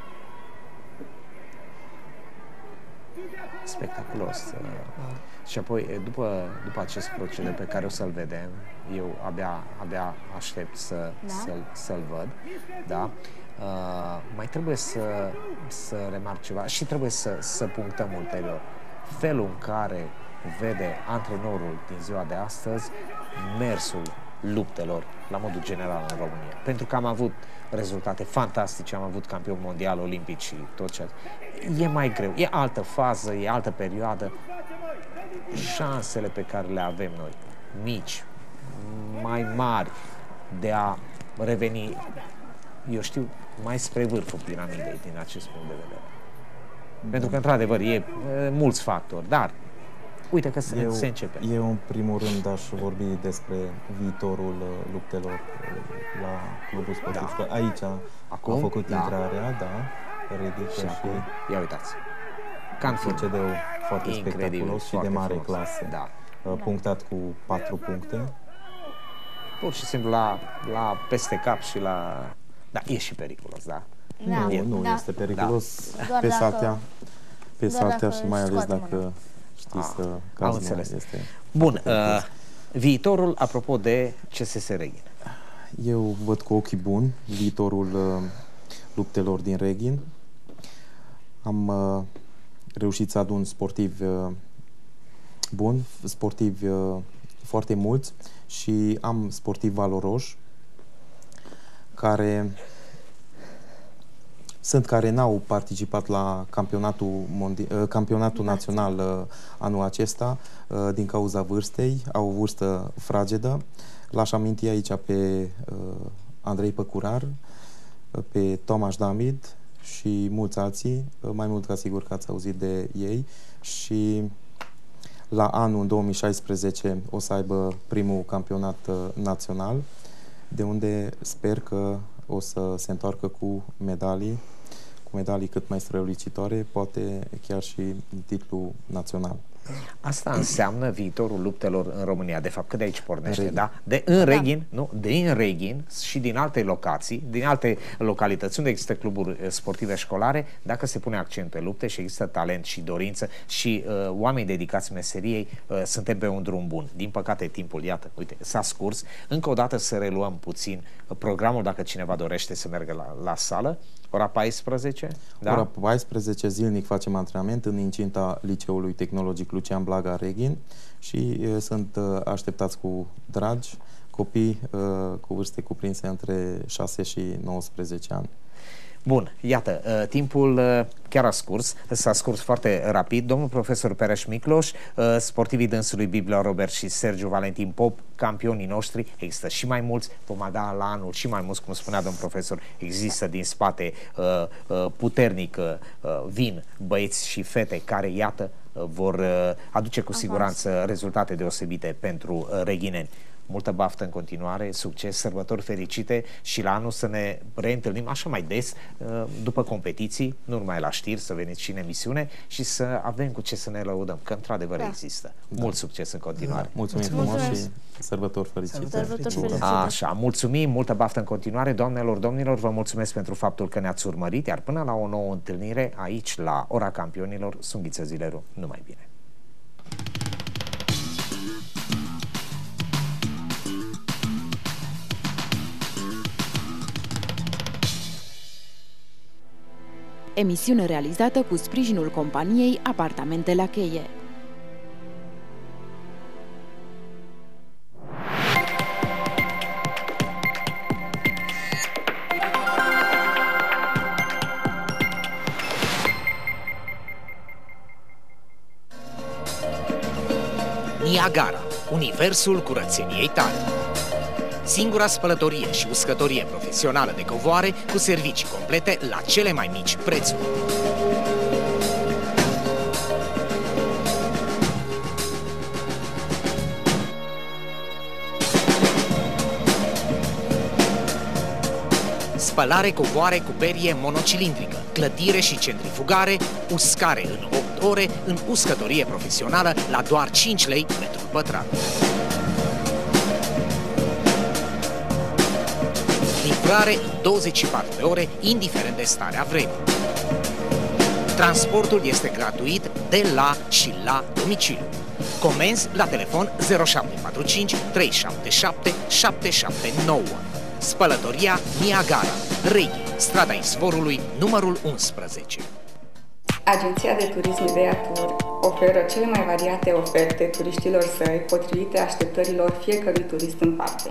Spectaculos. Și apoi, după, după acest procedeu pe care o să-l vedem, eu abia, abia aștept să, Da. să-l, să-l văd, da? Uh, mai trebuie să, să remarc ceva și trebuie să, să punctăm ulterior. Felul în care vede antrenorul din ziua de astăzi mersul luptelor la modul general în România. Pentru că am avut rezultate fantastice, am avut campioni mondiali, olimpici și tot ce. E mai greu, e altă fază, e altă perioadă. Șansele pe care le avem noi, mici, mai mari, de a reveni, eu știu, mai spre vârful piramidei din acest punct de vedere. Pentru că, într-adevăr, e, e mulți factori, dar uite că se, Eu, se începe. eu, în primul rând, aș vorbi despre viitorul uh, luptelor uh, la clubul sportiv. Da. Că aici Acum, a făcut da. intrarea, da, ridică Și și, acum, ia uitați, ca în film. procedeu foarte Incredibil, spectaculos și de foarte mare frumos. clasă. Da. Uh, punctat cu patru puncte. Pur și simplu la, la peste cap și la Da, e și periculos, da? Da, nu, nu da. este periculos Da. pe Doar saltea, dacă, pe saltea dacă și mai ales scoatem dacă mâna. știi Ah, să am cazi, înțeles. este... Bun, uh, viitorul, apropo de C S S Reghin. Eu văd cu ochii buni viitorul uh, luptelor din Reghin. Am uh, reușit să adun sportivi uh, buni, sportivi uh, foarte mulți și am sportivi valoroși care sunt care n-au participat la campionatul, mondi- campionatul național anul acesta din cauza vârstei, au o vârstă fragedă. L-aș aminti aici pe Andrei Păcurar, pe Tomaș Damid și mulți alții, mai mult ca sigur că ați auzit de ei, și la anul două mii șaisprezece o să aibă primul campionat național, de unde sper că o să se întoarcă cu medalii, cu medalii cât mai strălucitoare, poate chiar și titlul național. Asta înseamnă viitorul luptelor în România. De fapt, cât de aici pornește, Reghin. da? De în Reghin, nu? Din Reghin și din alte locații, din alte localități unde există cluburi sportive școlare, dacă se pune accent pe lupte și există talent și dorință și uh, oameni dedicați meseriei, uh, suntem pe un drum bun. Din păcate, timpul, iată, uite, s-a scurs. Încă o dată să reluăm puțin programul, dacă cineva dorește să meargă la, la sală. Ora paisprezece? Da? Ora paisprezece zilnic facem antrenament în incinta Liceului Tehnologic Lucian Blaga Reghin și e, sunt uh, așteptați cu dragi copii uh, cu vârste cuprinse între șase și nouăsprezece ani. Bun, iată, uh, timpul uh, chiar a scurs, s-a scurs foarte rapid. Domnul profesor Pereș Micloș, uh, sportivii dânsului Biblia Robert și Sergiu Valentin Pop, campionii noștri, există și mai mulți, vom avea la anul și mai mulți, cum spunea domnul profesor, există din spate uh, uh, puternic, uh, vin băieți și fete care, iată, uh, vor uh, aduce cu siguranță rezultate deosebite pentru uh, reghineni. Multă baftă în continuare, succes, sărbători fericite și la anul să ne reîntâlnim așa mai des după competiții, nu numai la știri, să veniți și în emisiune și să avem cu ce să ne lăudăm, că într-adevăr da. există. Da. Mult succes în continuare. Da. Mulțumim frumos și sărbători fericite. Sărbători fericite. Așa, mulțumim, multă baftă în continuare, doamnelor, domnilor, vă mulțumesc pentru faptul că ne-ați urmărit, iar până la o nouă întâlnire aici, la Ora Campionilor, sunt Ghiță Zileru, numai bine. Emisiune realizată cu sprijinul companiei Apartamente La Cheie. Niagara, universul curățeniei tale. Singura spălătorie și uscătorie profesională de covoare cu servicii complete la cele mai mici prețuri. Spălare covoare cu perie monocilindrică, clătire și centrifugare, uscare în opt ore, în uscătorie profesională la doar cinci lei metrul pătrat. Livrare în douăzeci și patru de ore, indiferent de starea vremii. Transportul este gratuit de la și la domiciliu. Comenzi la telefon zero șapte patru cinci trei șapte șapte șapte șapte nouă. Spălătoria Niagara, Reghin, strada Izvorului, numărul unsprezece. Agenția de Turism Ideea Tour oferă cele mai variate oferte turiștilor săi, potrivite așteptărilor fiecărui turist în parte.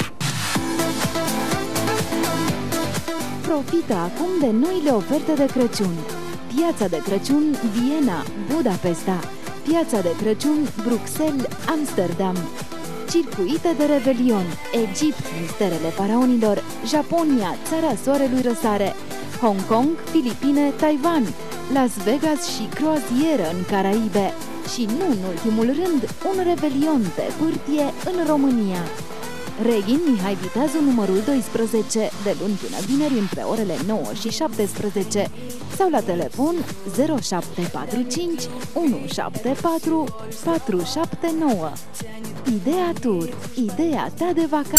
Profită acum de noile oferte de Crăciun. Piața de Crăciun Viena, Budapesta. Piața de Crăciun Bruxelles, Amsterdam. Circuite de Revelion, Egipt, misterele faraonilor, Japonia, țara soarelui răsare, Hong Kong, Filipine, Taiwan, Las Vegas și croazieră în Caraibe. Și nu în ultimul rând, un Revelion pe pârtie în România. Reghin Mihai Viteazu, numărul doisprezece, de luni până vineri între orele nouă și șaptesprezece sau la telefon zero șapte patru cinci unu șapte patru patru șapte nouă. Ideea Tour, ideea ta de vacanță.